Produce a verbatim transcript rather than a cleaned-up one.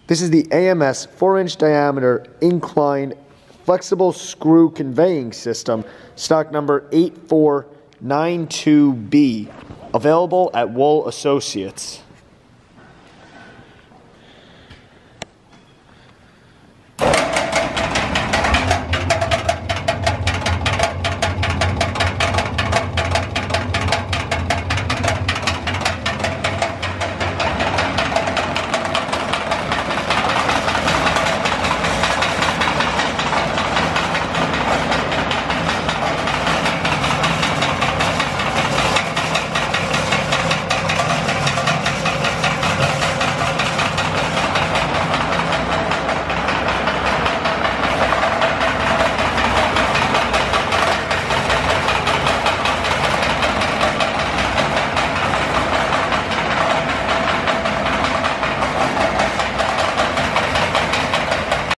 This is the A M S four inch diameter incline flexible screw conveying system, stock number eight four nine two B, available at Wool Associates.